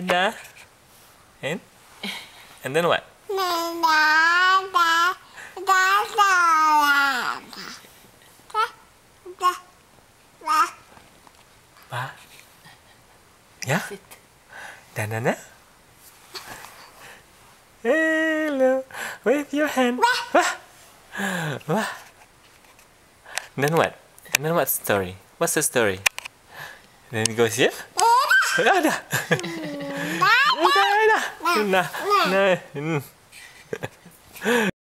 Da. And then what? Ba. Yeah? Sit. Da. Hello. Wave your hand. Wah. Then what? And then what's the story? What's the story? Then it goes here. Ada. Ada. Nah.